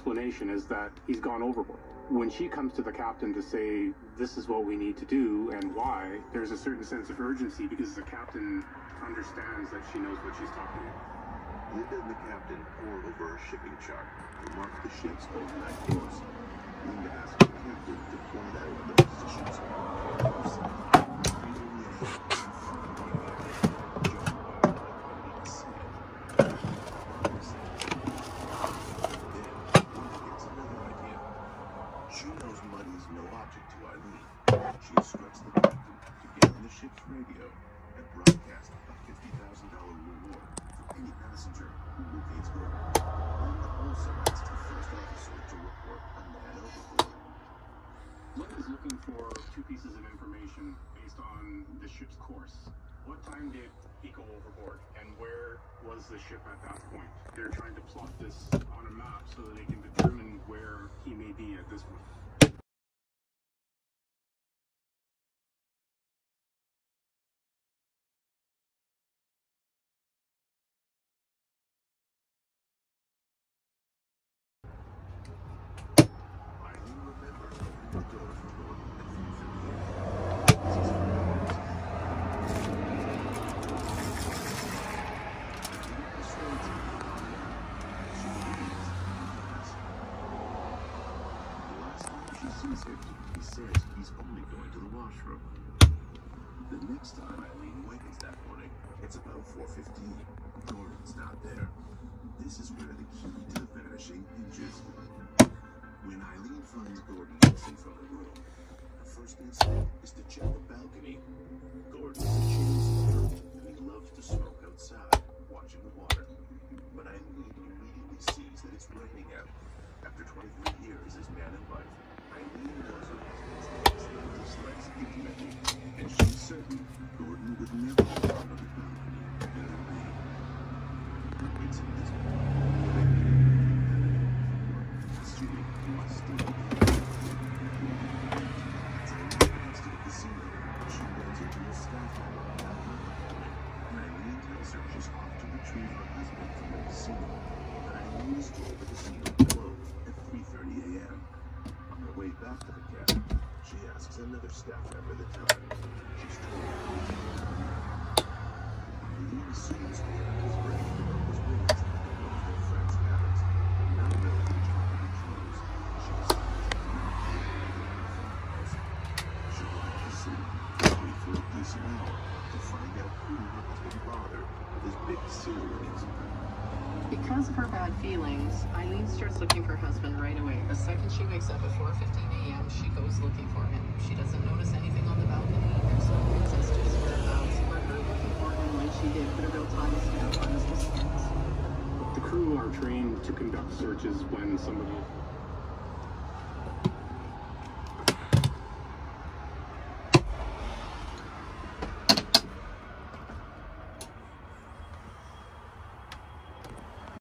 explanation is that he's gone overboard. When she comes to the captain to say, this is what we need to do and why, there's a certain sense of urgency because the captain understands that she knows what she's talking about. Linda and the captain pore over a shipping chart and mark the ship's overnight course. Linda asks the captain to point out the positions of the course. She knows money's no object to Eileen. She instructs the captain to get on the ship's radio and broadcast a $50,000 reward for any passenger who locates Gordon. Linda also asks the first officer to report a man overboard. Linda's looking for two pieces of information based on the ship's course. What time did he go overboard, and where was the ship at that point? They're trying to plot this on a map so that they can determine where he may be at this point. Eileen remembers opening the door for Gordon at 3:38. He says he's only going to the washroom. The next time Eileen awakens that morning, it's about 4:15. Gordon's not there. This is where the key to the vanishing hinges. When Eileen finds Gordon missing from the room, her first instinct is to check the balcony. Gordon is a chain smoker, and he loves to smoke outside, watching the water. But Eileen immediately sees that it's raining out. After 23 years as man and wife, Eileen knows her husband's likes and dislikes intimately, and she's certain Gordon would never go out on the balcony in the rain. It's at this point that assuming he must still be there. As Eileen heads to the casino, she runs into a staff member on that balcony. Eileen tells her she's off to retrieve her husband from the casino, but Eileen is told the casino closed at 3:30 a.m. On her way back to the cabin, she asks another staff member the time. She's told Eileen assumes Gordon is ready to go his ways at one of their friends' cabins, but not knowing which cabin he chose, she decides to leave the house. She will have to see, wait for a decent hour to find out who has been bothered with his big silver rings. Because of her bad feelings, Eileen starts looking for her husband right away. The second she wakes up at 4:15 a.m., she goes looking for him. She doesn't notice anything on the balcony. There's no clues as to his whereabouts, but her looking for him when she did put a real time stamp on his disappearance. The crew are trained to conduct searches when somebody